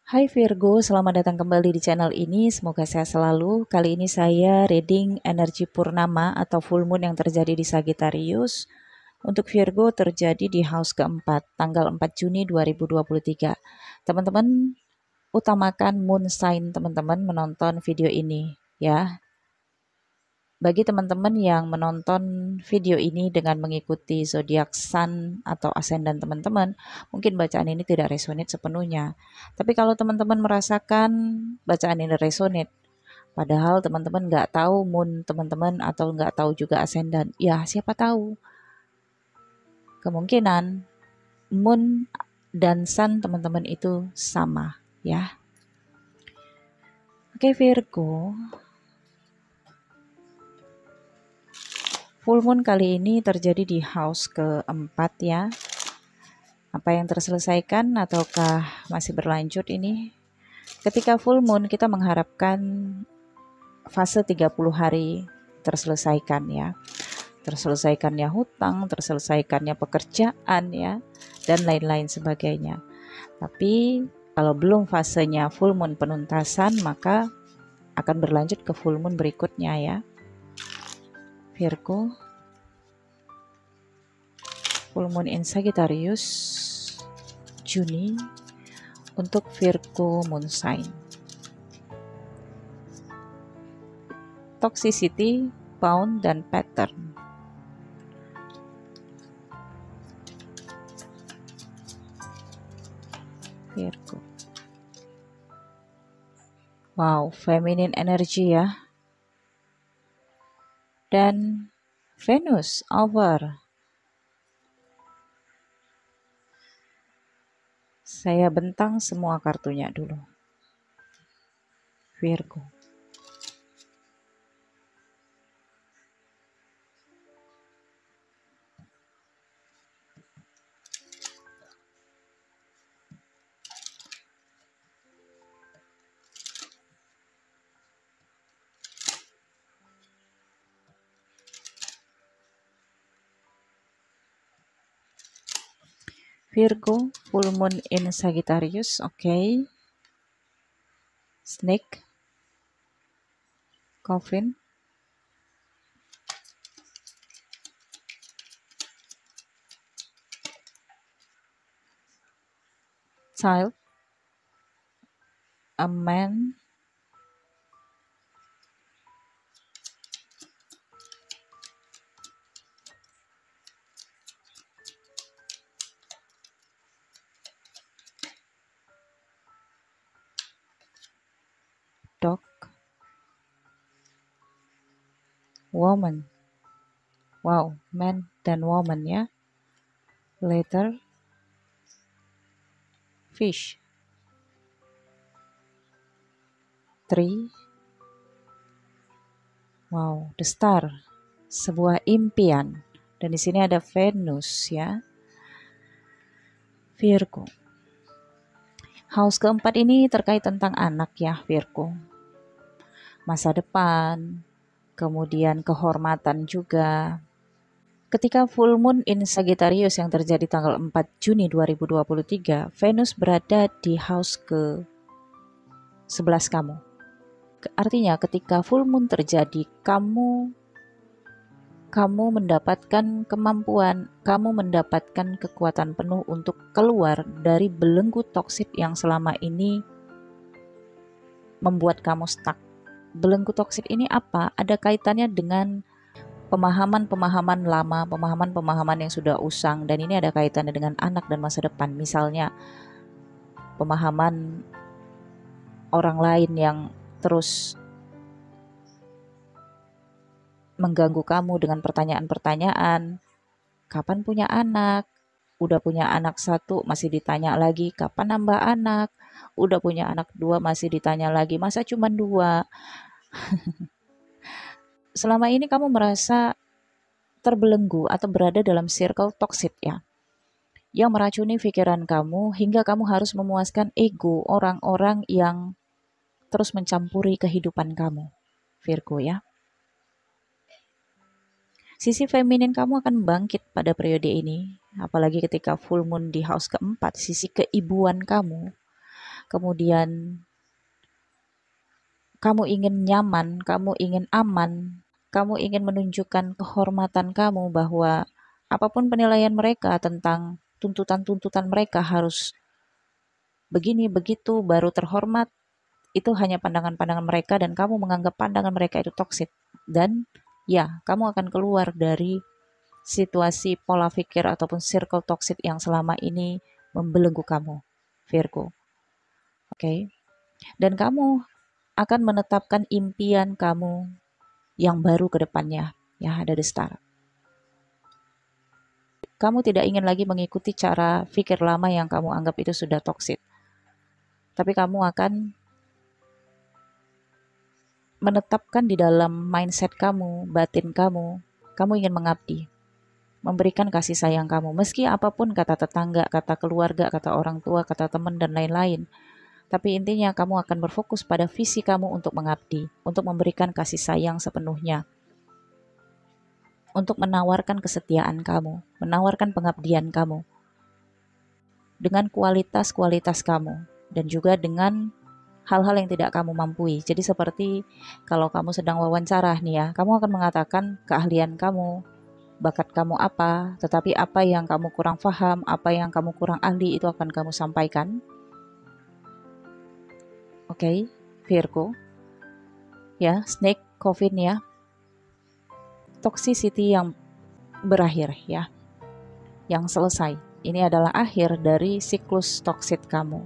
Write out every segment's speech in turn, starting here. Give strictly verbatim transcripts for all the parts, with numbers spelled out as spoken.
Hai Virgo, selamat datang kembali di channel ini. Semoga sehat selalu. Kali ini saya reading energi purnama atau full moon yang terjadi di Sagittarius. Untuk Virgo terjadi di house keempat, tanggal empat Juni dua ribu dua puluh tiga. Teman-teman, utamakan moon sign teman-teman menonton video ini ya. Bagi teman-teman yang menonton video ini dengan mengikuti zodiak sun atau ascendant teman-teman, mungkin bacaan ini tidak resonate sepenuhnya. Tapi kalau teman-teman merasakan bacaan ini resonate, padahal teman-teman nggak tahu moon teman-teman atau nggak tahu juga ascendant, ya siapa tahu. Kemungkinan moon dan sun teman-teman itu sama ya. Oke Virgo, full moon kali ini terjadi di house keempat ya. Apa yang terselesaikan ataukah masih berlanjut ini? Ketika full moon kita mengharapkan fase tiga puluh hari terselesaikan ya. Terselesaikannya hutang, terselesaikannya pekerjaan ya, dan lain-lain sebagainya. Tapi kalau belum fasenya full moon penuntasan, maka akan berlanjut ke full moon berikutnya ya. Virgo, full moon in Sagittarius Juni untuk Virgo moon sign. Toxicity, bound, dan pattern. Virgo. Wow, feminine energy ya. Dan Venus over. Saya bentang semua kartunya dulu. Virgo. Virgo, full moon in Sagittarius, oke. Okay. Snake, coffin, child, a man, dog, woman. Wow, man dan woman ya. Letter, fish, tree. Wow, the star, sebuah impian. Dan di sini ada Venus ya. Virgo. House keempat ini terkait tentang anak ya Virgo. Masa depan, kemudian kehormatan juga. Ketika full moon in Sagittarius yang terjadi tanggal empat Juni dua ribu dua puluh tiga, Venus berada di house ke sebelas kamu. Artinya ketika full moon terjadi, kamu kamu mendapatkan kemampuan, kamu mendapatkan kekuatan penuh untuk keluar dari belenggu toksik yang selama ini membuat kamu stuck. Belenggu toksik ini apa? Ada kaitannya dengan pemahaman-pemahaman lama, pemahaman-pemahaman yang sudah usang, dan ini ada kaitannya dengan anak dan masa depan. Misalnya pemahaman orang lain yang terus mengganggu kamu dengan pertanyaan-pertanyaan. Kapan punya anak? Udah punya anak satu masih ditanya lagi kapan nambah anak? Udah punya anak dua masih ditanya lagi masa cuma dua? Selama ini kamu merasa terbelenggu atau berada dalam circle toxic ya, yang meracuni pikiran kamu hingga kamu harus memuaskan ego orang-orang yang terus mencampuri kehidupan kamu, Virgo ya. Sisi feminin kamu akan bangkit pada periode ini, apalagi ketika full moon di house keempat, sisi keibuan kamu. kemudian kamu ingin nyaman, kamu ingin aman, kamu ingin menunjukkan kehormatan kamu bahwa apapun penilaian mereka tentang tuntutan-tuntutan mereka harus begini begitu baru terhormat, itu hanya pandangan-pandangan mereka dan kamu menganggap pandangan mereka itu toksik. Dan ya, kamu akan keluar dari situasi pola pikir ataupun circle toksik yang selama ini membelenggu kamu, Virgo. Oke. Okay? Dan kamu akan menetapkan impian kamu yang baru ke depannya. Ya, ada the star. Kamu tidak ingin lagi mengikuti cara pikir lama yang kamu anggap itu sudah toksik. Tapi kamu akan menetapkan di dalam mindset kamu, batin kamu, kamu ingin mengabdi, memberikan kasih sayang kamu. Meski apapun kata tetangga, kata keluarga, kata orang tua, kata teman, dan lain-lain. Tapi intinya kamu akan berfokus pada visi kamu untuk mengabdi, untuk memberikan kasih sayang sepenuhnya, untuk menawarkan kesetiaan kamu, menawarkan pengabdian kamu, dengan kualitas-kualitas kamu, dan juga dengan hal-hal yang tidak kamu mampui. Jadi seperti kalau kamu sedang wawancara nih ya, kamu akan mengatakan keahlian kamu, bakat kamu apa, tetapi apa yang kamu kurang paham, apa yang kamu kurang ahli itu akan kamu sampaikan. Oke, okay, Virgo. Ya, snake coffin ya. Toxicity yang berakhir ya. Yang selesai. Ini adalah akhir dari siklus toksik kamu.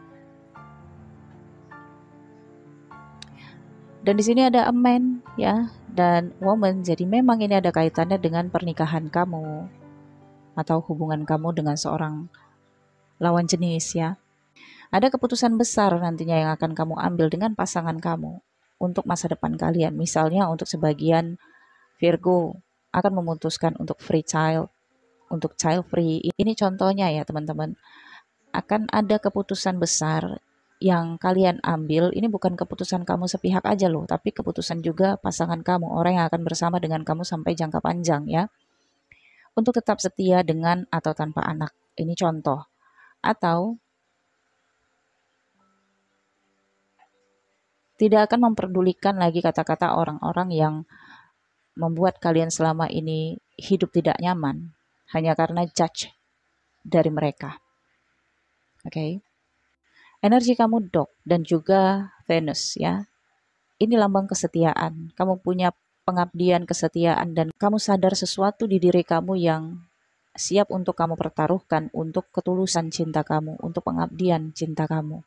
Dan di sini ada a man ya dan woman. Jadi memang ini ada kaitannya dengan pernikahan kamu atau hubungan kamu dengan seorang lawan jenis ya. Ada keputusan besar nantinya yang akan kamu ambil dengan pasangan kamu untuk masa depan kalian. Misalnya untuk sebagian Virgo akan memutuskan untuk free child, untuk child free. Ini contohnya ya teman-teman. Akan ada keputusan besar yang kalian ambil, ini bukan keputusan kamu sepihak aja loh, tapi keputusan juga pasangan kamu, orang yang akan bersama dengan kamu sampai jangka panjang ya. Untuk tetap setia dengan atau tanpa anak. Ini contoh. Atau tidak akan memperdulikan lagi kata-kata orang-orang yang membuat kalian selama ini hidup tidak nyaman hanya karena judge dari mereka. Oke. Okay? Energi kamu Dog dan juga Venus ya. Ini lambang kesetiaan. Kamu punya pengabdian, kesetiaan, dan kamu sadar sesuatu di diri kamu yang siap untuk kamu pertaruhkan untuk ketulusan cinta kamu, untuk pengabdian cinta kamu.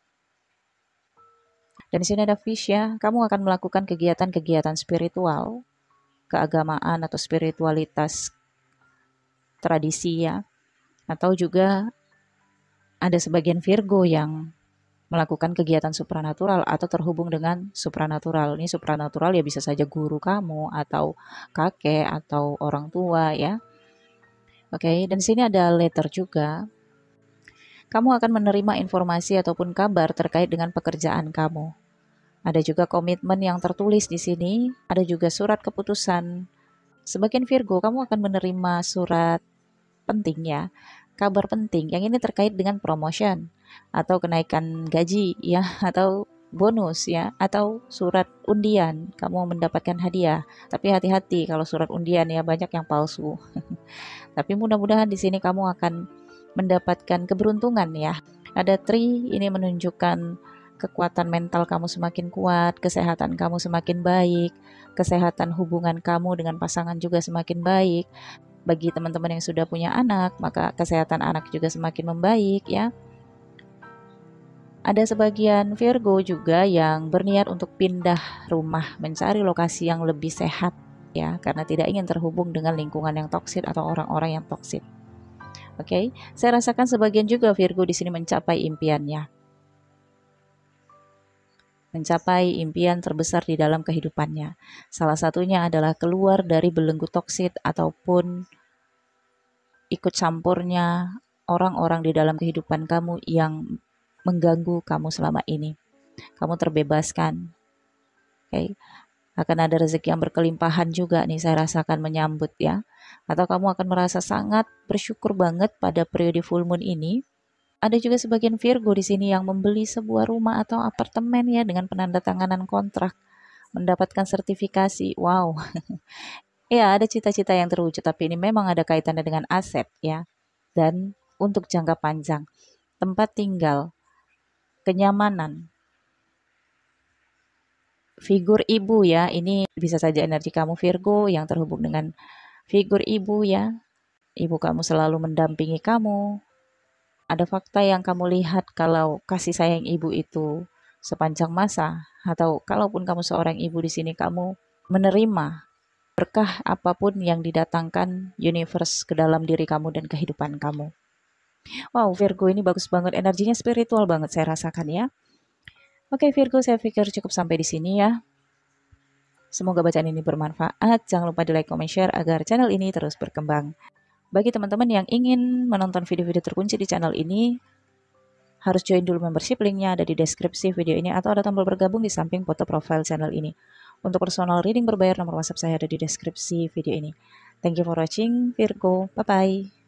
Dan di sini ada fish ya, kamu akan melakukan kegiatan-kegiatan spiritual, keagamaan atau spiritualitas tradisi ya. Atau juga ada sebagian Virgo yang melakukan kegiatan supranatural atau terhubung dengan supranatural. Ini supranatural ya bisa saja guru kamu atau kakek atau orang tua ya. Oke, okay, dan sini ada letter juga. Kamu akan menerima informasi ataupun kabar terkait dengan pekerjaan kamu. Ada juga komitmen yang tertulis di sini, ada juga surat keputusan. Sebagian Virgo, kamu akan menerima surat penting ya, kabar penting. Yang ini terkait dengan promotion atau kenaikan gaji ya, atau bonus ya, atau surat undian, kamu mendapatkan hadiah. Tapi hati-hati kalau surat undian ya, banyak yang palsu. Tapi mudah-mudahan di sini kamu akan mendapatkan keberuntungan ya. Ada three, ini menunjukkan kekuatan mental kamu semakin kuat, kesehatan kamu semakin baik, kesehatan hubungan kamu dengan pasangan juga semakin baik. Bagi teman-teman yang sudah punya anak, maka kesehatan anak juga semakin membaik ya. Ada sebagian Virgo juga yang berniat untuk pindah rumah, mencari lokasi yang lebih sehat ya, karena tidak ingin terhubung dengan lingkungan yang toksik atau orang-orang yang toksik. Oke, okay? Saya rasakan sebagian juga Virgo di sini mencapai impiannya. Mencapai impian terbesar di dalam kehidupannya. Salah satunya adalah keluar dari belenggu toksik ataupun ikut campurnya orang-orang di dalam kehidupan kamu yang mengganggu kamu selama ini. Kamu terbebaskan. Oke. Okay? Akan ada rezeki yang berkelimpahan juga nih saya rasakan menyambut ya. Atau kamu akan merasa sangat bersyukur banget pada periode full moon ini. Ada juga sebagian Virgo di sini yang membeli sebuah rumah atau apartemen ya dengan penandatanganan kontrak, mendapatkan sertifikasi. Wow. Ya, ada cita-cita yang terwujud, tapi ini memang ada kaitannya dengan aset ya. Dan untuk jangka panjang, tempat tinggal, kenyamanan, figur ibu ya, ini bisa saja energi kamu Virgo yang terhubung dengan figur ibu ya. Ibu kamu selalu mendampingi kamu. Ada fakta yang kamu lihat kalau kasih sayang ibu itu sepanjang masa, atau kalaupun kamu seorang ibu di sini kamu menerima berkah apapun yang didatangkan universe ke dalam diri kamu dan kehidupan kamu. Wow, Virgo ini bagus banget, energinya spiritual banget saya rasakan ya. Oke Virgo, saya pikir cukup sampai di sini ya. Semoga bacaan ini bermanfaat. Jangan lupa di like, comment, share agar channel ini terus berkembang. Bagi teman-teman yang ingin menonton video-video terkunci di channel ini, harus join dulu membership, linknya ada di deskripsi video ini atau ada tombol bergabung di samping foto profile channel ini. Untuk personal reading berbayar, nomor WhatsApp saya ada di deskripsi video ini. Thank you for watching Virgo. Bye-bye.